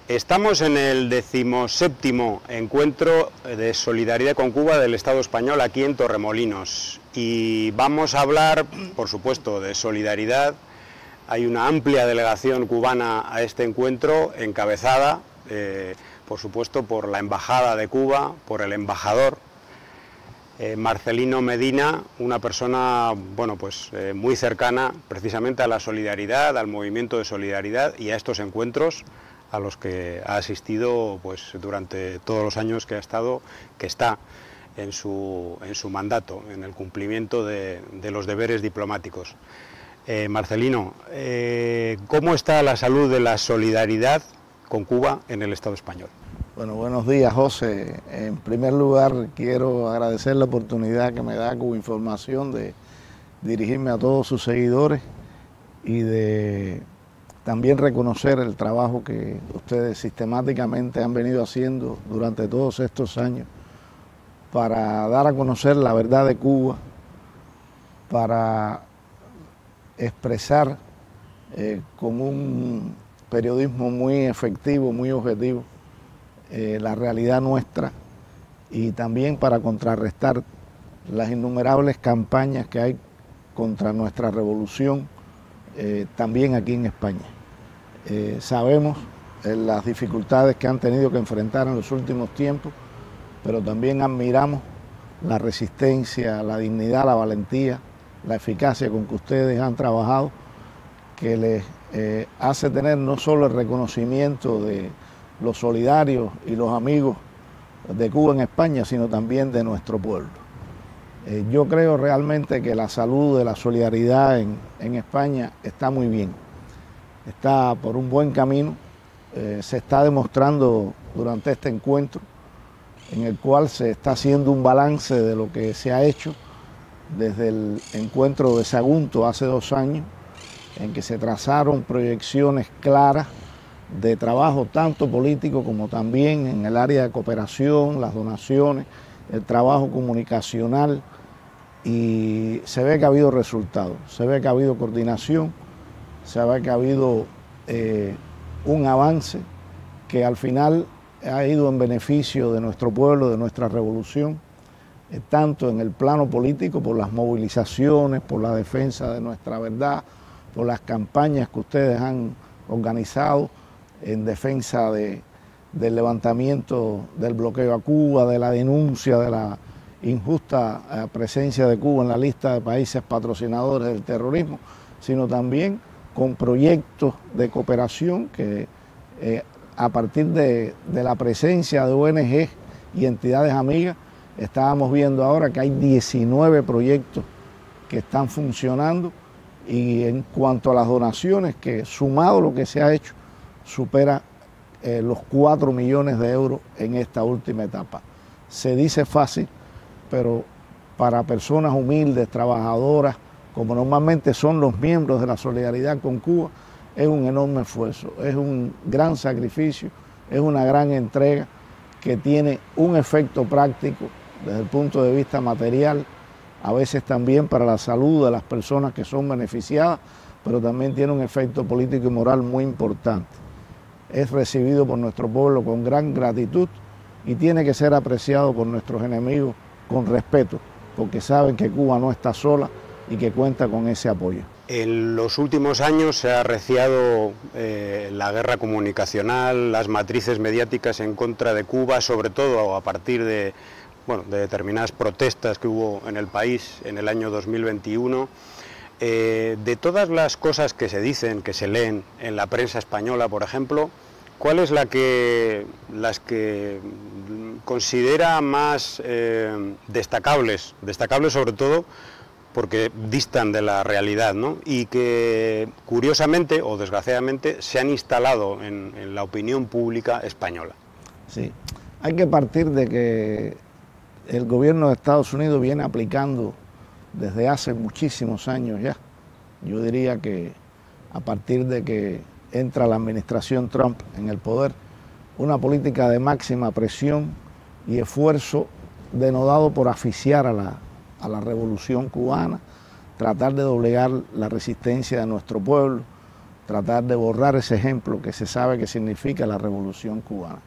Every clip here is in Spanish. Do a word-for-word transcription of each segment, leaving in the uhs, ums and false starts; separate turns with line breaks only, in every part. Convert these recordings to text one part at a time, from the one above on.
Estamos en el decimoséptimo encuentro de solidaridad con Cuba del Estado español aquí en Torremolinos y vamos a hablar, por supuesto, de solidaridad. Hay una amplia delegación cubana a este encuentro encabezada, eh, por supuesto, por la Embajada de Cuba, por el embajador eh, Marcelino Medina, una persona, bueno, pues eh, muy cercana precisamente a la solidaridad, al movimiento de solidaridad y a estos encuentros a los que ha asistido pues durante todos los años que ha estado, que está en su, en su mandato, en el cumplimiento de, de los deberes diplomáticos. Eh, Marcelino, eh, ¿cómo está la salud de la solidaridad con Cuba en el Estado español?
Bueno, buenos días, José. En primer lugar, quiero agradecer la oportunidad que me da Cuba Información de dirigirme a todos sus seguidores y de también reconocer el trabajo que ustedes sistemáticamente han venido haciendo durante todos estos años para dar a conocer la verdad de Cuba, para expresar eh, con un periodismo muy efectivo, muy objetivo, eh, la realidad nuestra y también para contrarrestar las innumerables campañas que hay contra nuestra revolución, eh, también aquí en España. Eh, sabemos eh, las dificultades que han tenido que enfrentar en los últimos tiempos, pero también admiramos la resistencia, la dignidad, la valentía, la eficacia con que ustedes han trabajado, que les eh, hace tener no solo el reconocimiento de los solidarios y los amigos de Cuba en España, sino también de nuestro pueblo. Eh, yo creo realmente que la salud de la solidaridad en, en España está muy bien, está por un buen camino, eh, se está demostrando durante este encuentro, en el cual se está haciendo un balance de lo que se ha hecho desde el encuentro de Sagunto hace dos años, en que se trazaron proyecciones claras de trabajo tanto político como también en el área de cooperación, las donaciones, el trabajo comunicacional, y se ve que ha habido resultados, se ve que ha habido coordinación, se ve que ha habido eh, un avance que al final ha ido en beneficio de nuestro pueblo, de nuestra revolución, eh, tanto en el plano político, por las movilizaciones, por la defensa de nuestra verdad, por las campañas que ustedes han organizado en defensa de, del levantamiento del bloqueo a Cuba, de la denuncia de la injusta eh, presencia de Cuba en la lista de países patrocinadores del terrorismo, sino también con proyectos de cooperación que eh, a partir de, de la presencia de O N G y entidades amigas, estábamos viendo ahora que hay diecinueve proyectos que están funcionando, y en cuanto a las donaciones, que sumado lo que se ha hecho, supera eh, los cuatro millones de euros en esta última etapa. Se dice fácil, pero para personas humildes, trabajadoras, como normalmente son los miembros de la solidaridad con Cuba, es un enorme esfuerzo, es un gran sacrificio, es una gran entrega que tiene un efecto práctico desde el punto de vista material, a veces también para la salud de las personas que son beneficiadas, pero también tiene un efecto político y moral muy importante. Es recibido por nuestro pueblo con gran gratitud y tiene que ser apreciado por nuestros enemigos con respeto, porque saben que Cuba no está sola y que cuenta con ese apoyo.
En los últimos años se ha arreciado eh, la guerra comunicacional, las matrices mediáticas en contra de Cuba, sobre todo a partir de, bueno, de determinadas protestas que hubo en el país en el año dos mil veintiuno. Eh, de todas las cosas que se dicen, que se leen en la prensa española, por ejemplo, ¿cuál es la que, las que considera más eh, destacables, destacables sobre todo porque distan de la realidad, ¿no? Y que curiosamente o desgraciadamente se han instalado en, en la opinión pública española?
Sí, hay que partir de que el gobierno de Estados Unidos viene aplicando desde hace muchísimos años ya. Yo diría que a partir de que entra la administración Trump en el poder, una política de máxima presión y esfuerzo denodado por asfixiar a la, a la revolución cubana, tratar de doblegar la resistencia de nuestro pueblo, tratar de borrar ese ejemplo que se sabe que significa la Revolución Cubana.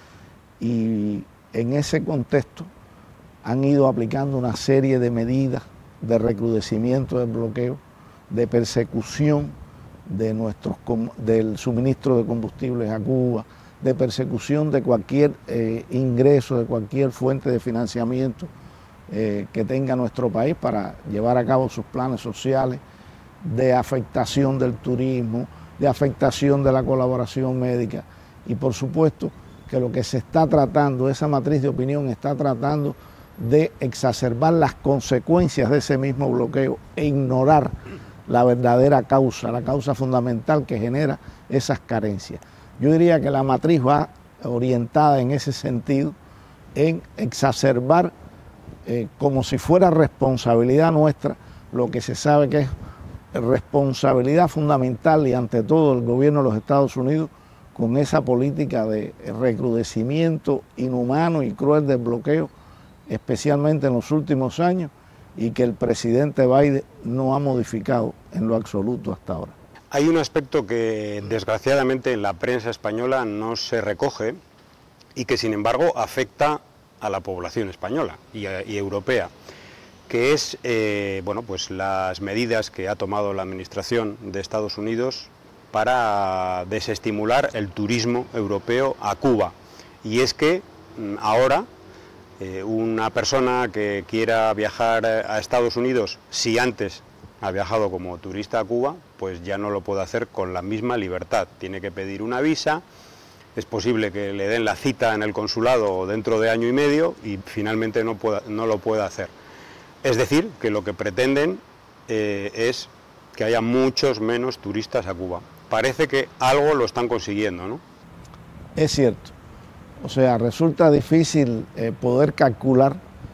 Y en ese contexto han ido aplicando una serie de medidas de recrudecimiento del bloqueo, de persecución de nuestros, del suministro de combustibles a Cuba, de persecución de cualquier eh, ingreso, de cualquier fuente de financiamiento eh, que tenga nuestro país para llevar a cabo sus planes sociales, de afectación del turismo, de afectación de la colaboración médica. Y por supuesto que lo que se está tratando, esa matriz de opinión está tratando de exacerbar las consecuencias de ese mismo bloqueo e ignorar la verdadera causa, la causa fundamental que genera esas carencias. Yo diría que la matriz va orientada en ese sentido, en exacerbar eh, como si fuera responsabilidad nuestra, lo que se sabe que es responsabilidad fundamental y ante todo el gobierno de los Estados Unidos, con esa política de recrudecimiento inhumano y cruel del bloqueo, especialmente en los últimos años, y que el presidente Biden no ha modificado en lo absoluto hasta ahora.
Hay un aspecto que desgraciadamente en la prensa española no se recoge y que sin embargo afecta a la población española y, a, y europea, que es eh, bueno, pues las medidas que ha tomado la administración de Estados Unidos para desestimular el turismo europeo a Cuba. Y es que ahora eh, una persona que quiera viajar a Estados Unidos, si antes ha viajado como turista a Cuba, pues ya no lo puede hacer con la misma libertad. Tiene que pedir una visa, es posible que le den la cita en el consulado dentro de año y medio y finalmente no, pueda, no lo pueda hacer. Es decir, que lo que pretenden eh, es que haya muchos menos turistas a Cuba. Parece que algo lo están consiguiendo, ¿no?
Es cierto. O sea, resulta difícil eh, poder calcular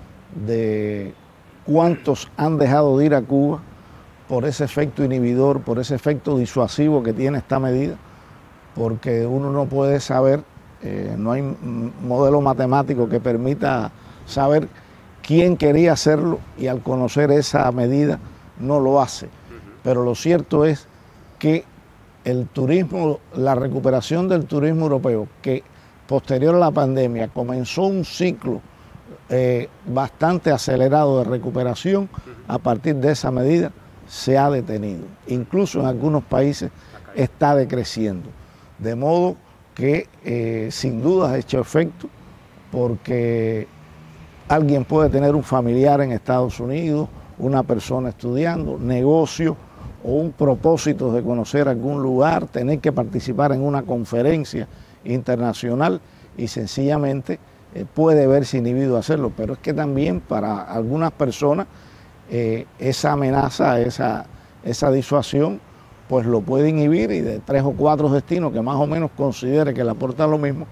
de cuántos han dejado de ir a Cuba por ese efecto inhibidor, por ese efecto disuasivo que tiene esta medida, porque uno no puede saber, eh, no hay un modelo matemático que permita saber quién quería hacerlo y al conocer esa medida no lo hace. Pero lo cierto es que el turismo, la recuperación del turismo europeo, que posterior a la pandemia comenzó un ciclo eh, bastante acelerado de recuperación, a partir de esa medida se ha detenido. Incluso en algunos países está decreciendo. De modo que eh, sin duda ha hecho efecto, porque alguien puede tener un familiar en Estados Unidos, una persona estudiando, negocio o un propósito de conocer algún lugar, tener que participar en una conferencia internacional y sencillamente eh, puede verse inhibido a hacerlo. Pero es que también para algunas personas eh, esa amenaza, esa, esa disuasión, pues lo puede inhibir, y de tres o cuatro destinos que más o menos considere que le aporta lo mismo,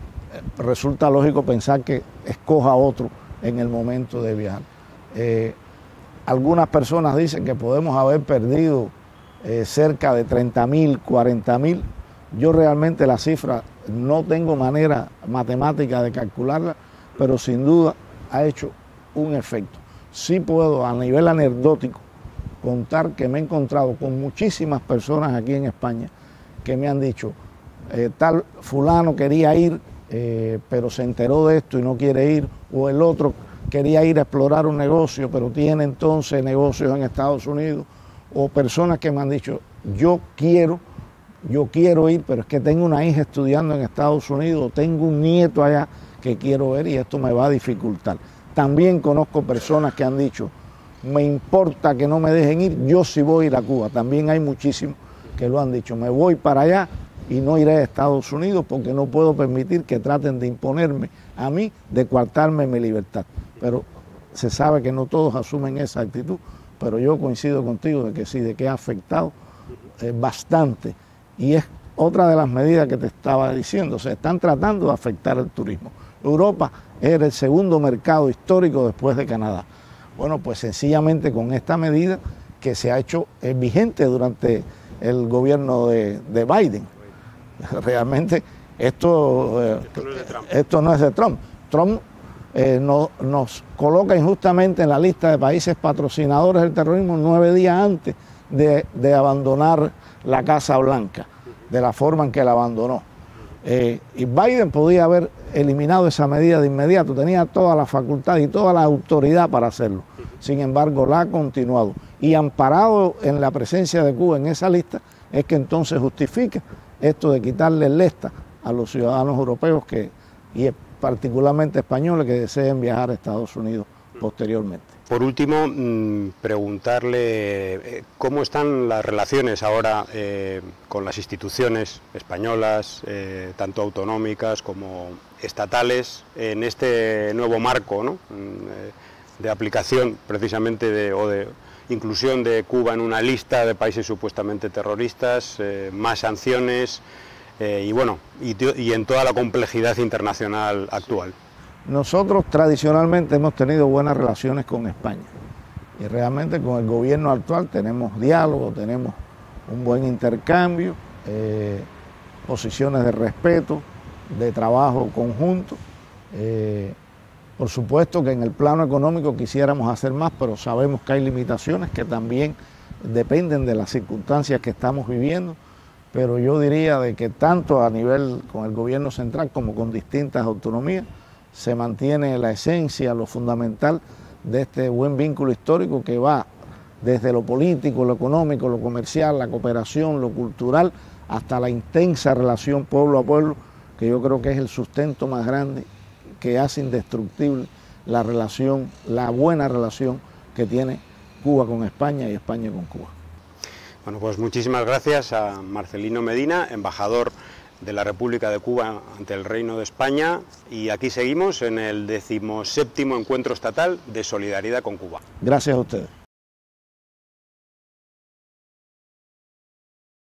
eh, resulta lógico pensar que escoja otro en el momento de viajar. Eh, algunas personas dicen que podemos haber perdido eh, cerca de treinta mil, cuarenta mil. Yo realmente la cifra no tengo manera matemática de calcularla, pero sin duda ha hecho un efecto. Sí puedo a nivel anecdótico contar que me he encontrado con muchísimas personas aquí en España que me han dicho, eh, tal fulano quería ir, eh, pero se enteró de esto y no quiere ir, o el otro quería ir a explorar un negocio, pero tiene entonces negocios en Estados Unidos, o personas que me han dicho, yo quiero, yo quiero ir, pero es que tengo una hija estudiando en Estados Unidos, o tengo un nieto allá que quiero ver y esto me va a dificultar. También conozco personas que han dicho, me importa que no me dejen ir, yo sí voy a ir a Cuba. También hay muchísimos que lo han dicho, me voy para allá y no iré a Estados Unidos porque no puedo permitir que traten de imponerme a mí, de coartarme mi libertad. Pero se sabe que no todos asumen esa actitud, pero yo coincido contigo de que sí, de que ha afectado eh, bastante. Y es otra de las medidas que te estaba diciendo, se están tratando de afectar el turismo. Europa era el segundo mercado histórico después de Canadá. Bueno, pues sencillamente con esta medida que se ha hecho eh, vigente durante el gobierno de, de Biden. Realmente esto, eh, esto, no es de Trump. Esto no es de Trump. Trump eh, no, nos coloca injustamente en la lista de países patrocinadores del terrorismo nueve días antes de, de abandonar la Casa Blanca, de la forma en que la abandonó. Eh, y Biden podía haber eliminado esa medida de inmediato, tenía toda la facultad y toda la autoridad para hacerlo. Sin embargo, la ha continuado. Y amparado en la presencia de Cuba en esa lista, es que entonces justifica esto de quitarle el ESTA a los ciudadanos europeos que, y particularmente españoles que deseen viajar a Estados Unidos posteriormente.
Por último, preguntarle cómo están las relaciones ahora eh, con las instituciones españolas, eh, tanto autonómicas como estatales, en este nuevo marco, ¿no?, de aplicación precisamente de, o de inclusión de Cuba en una lista de países supuestamente terroristas, eh, más sanciones eh, y bueno, y, y en toda la complejidad internacional actual.
Nosotros tradicionalmente hemos tenido buenas relaciones con España y realmente con el gobierno actual tenemos diálogo, tenemos un buen intercambio, eh, posiciones de respeto, de trabajo conjunto. Eh, por supuesto que en el plano económico quisiéramos hacer más, pero sabemos que hay limitaciones que también dependen de las circunstancias que estamos viviendo, pero yo diría de que tanto a nivel con el gobierno central como con distintas autonomías, se mantiene la esencia, lo fundamental de este buen vínculo histórico que va desde lo político, lo económico, lo comercial, la cooperación, lo cultural, hasta la intensa relación pueblo a pueblo, que yo creo que es el sustento más grande, que hace indestructible la relación, la buena relación que tiene Cuba con España y España con Cuba.
Bueno, pues muchísimas gracias a Marcelino Medina, embajador de la República de Cuba ante el Reino de España, y aquí seguimos en el decimoséptimo Encuentro Estatal de Solidaridad con Cuba.
Gracias a ustedes.